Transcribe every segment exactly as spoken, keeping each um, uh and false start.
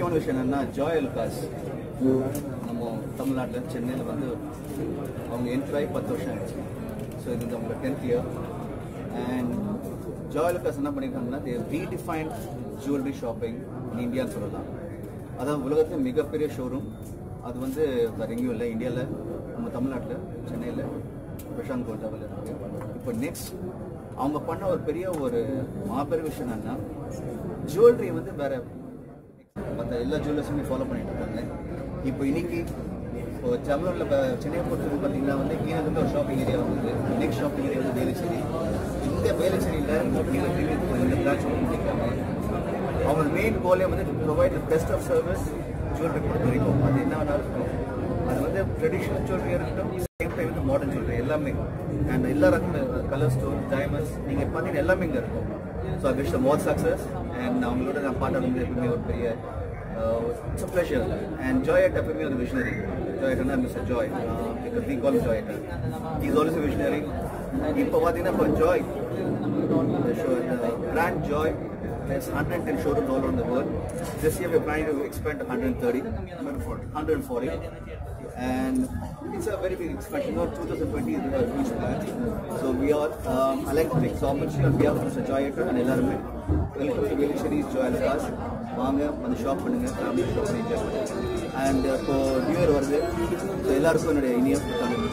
முக்கியமான விஷயம் என்னன்னா Joyalukkas நம்ம தமிழ்நாட்டில் சென்னையில் வந்து அவங்க என்ட்ரி ஆகி பத்து வருஷம் ஆயிடுச்சு. ஸோ இது வந்து அவங்களோட டென்த் இயர். அண்ட் Joyalukkas என்ன பண்ணியிருக்காங்கன்னா they redefined jewellery shopping in இந்தியான்னு சொல்லலாம். அதான் உலகத்தில் மிகப்பெரிய ஷோரூம். அது வந்து வேறு எங்கேயும் இல்லை, இந்தியாவில் நம்ம தமிழ்நாட்டில் சென்னையில் பிரசாந்த் கோல்டாவில் இருக்குது. இப்போ நெக்ஸ்ட் அவங்க பண்ண ஒரு பெரிய ஒரு மாபெரும் விஷயம் என்னன்னா ஜுவல்லரி வந்து வேறு மற்ற எல்லா ஜுவல்லர்ஸுமே ஃபாலோ பண்ணிட்டு இருக்காங்க. இப்போ இன்னைக்கு இப்போ தமிழ்நாட்டில் இப்போ சென்னையை பொறுத்தவரைக்கும் பார்த்தீங்கன்னா வந்து கீழே ஒரு ஷாப்பிங் ஏரியா வந்து நெக்ஸ்ட் ஷாப்பிங் ஏரியா வந்து வேலுச்சேரி. இந்த வேலுச்சேரியில் இந்த பிரான்ச் ஓப்பன் பண்ணியிருக்காங்க. அவங்க மெயின் கோலே வந்து provide best of service jewellery பொறுத்த வரைக்கும். அது என்ன வேணாலும் இருக்கும். அது வந்து ட்ரெடிஷ்னல் ஜுவல்லரி இருக்கட்டும், சேம் டைம் வந்து மாடர்ன் ஜுவல்லரி எல்லாமே. அண்ட் எல்லா ரகமான கலர் ஸ்டோன், டைமண்ட்ஸ் நீங்கள் பார்த்தீங்கன்னா எல்லாமே இங்கே இருக்கும். So I wish them all success. And அவங்களோட நான் பாட்டு வந்து எப்பவுமே ஒரு பெரிய it's a pleasure. And Joyat எப்பவுமே ஒரு விஷனரி. ஜாயட்னா mister Joy, because we call Joyat. Is also visionary. இப்போ பார்த்தீங்கன்னா இப்போ Joy brand Joy has one hundred ten showrooms all around the world. This year we are planning to expand to one hundred thirty, one hundred forty, and it's a very big expansion. Now twenty twenty is a huge plan. So we are, um, I like to take this opportunity on behalf of Mister Joyalukkas and L R M. Welcome to Velachery Joyalukkas. வாங்க வந்து shop பண்ணுங்க, family shop பண்ணி enjoy பண்ணுங்க. And இப்போ new year வருது. So எல்லாருக்கும் என்னுடைய இனிய தமிழ்.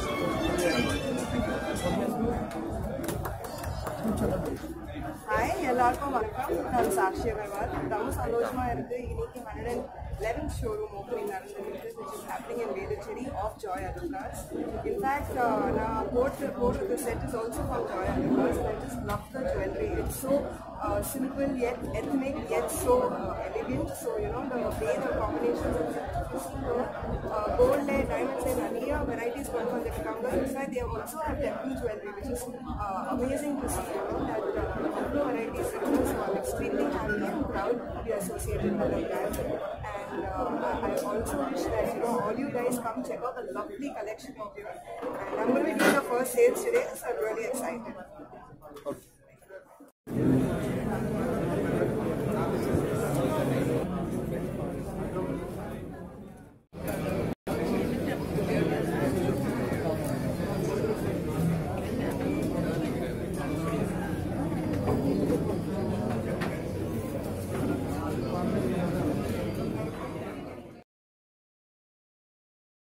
Hi, எல்லாருக்கும் வணக்கம். நான் சாக்ஷி அகர்வால். ரொம்ப சந்தோஷமா இருக்கு. இன்னைக்கு one hundred eleventh showroom opening நடந்துருக்கு, which is happening in Velachery of Joyalukkas. In fact, uh, நான் போட்டு போடுறது set is also from Joyalukkas. I just love the jewelry. It's so uh, simple yet ethnic yet so uh, elegant. So you know the way the combinations of uh, gold and diamonds and நிறைய varieties கொண்டு வந்திருக்காங்க. In fact, they also have temple jewelry, which is uh, amazing to see. You know that uh, varieties. So I'm extremely happy and proud to be associated with the brand. And uh, I also wish that you know all you guys come check out the lovely collection of yours. And I'm going to be doing the first sales today, so I'm really excited. Okay.